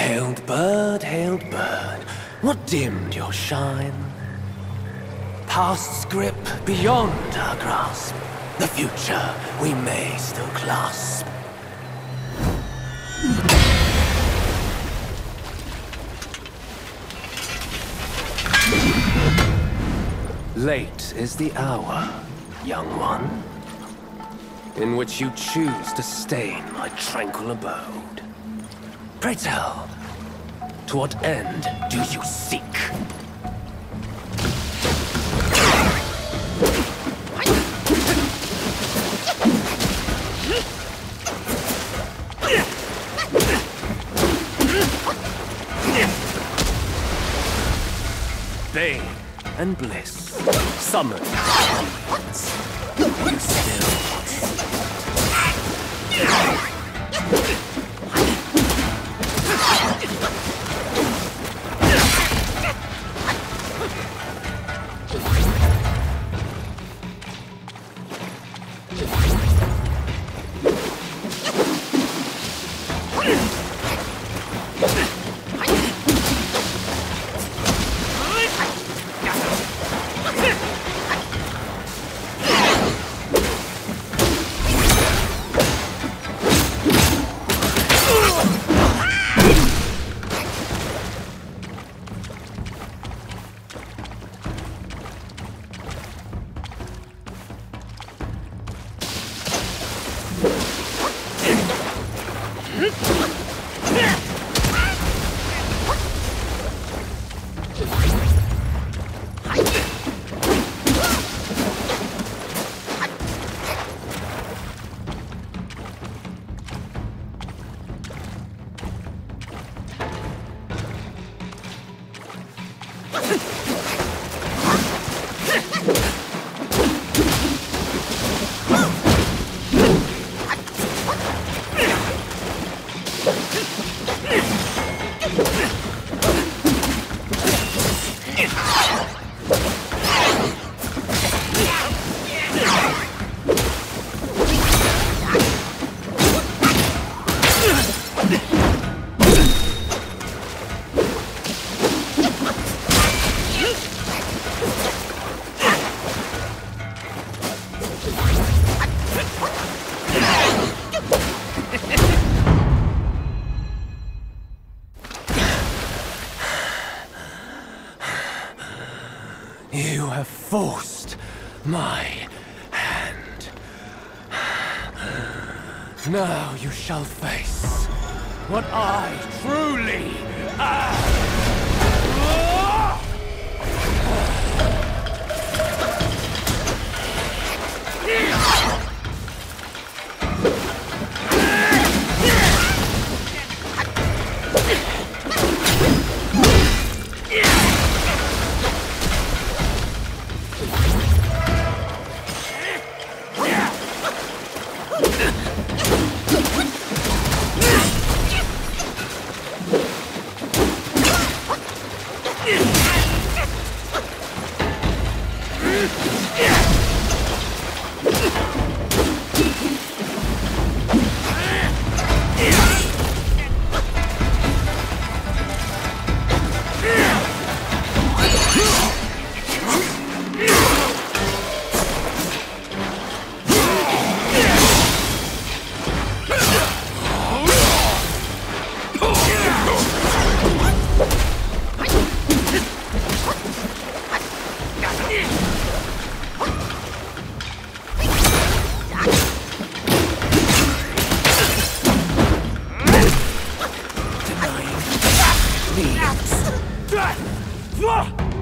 hailed bird, what dimmed your shine? Past's grip beyond our grasp, the future we may still clasp. Late is the hour, young one, in which you choose to stain my tranquil abode. Pray tell, to what end do you seek? Bane and bliss, summon demons. You still You have forced my hand. Now you shall face what I truly am. Denying me.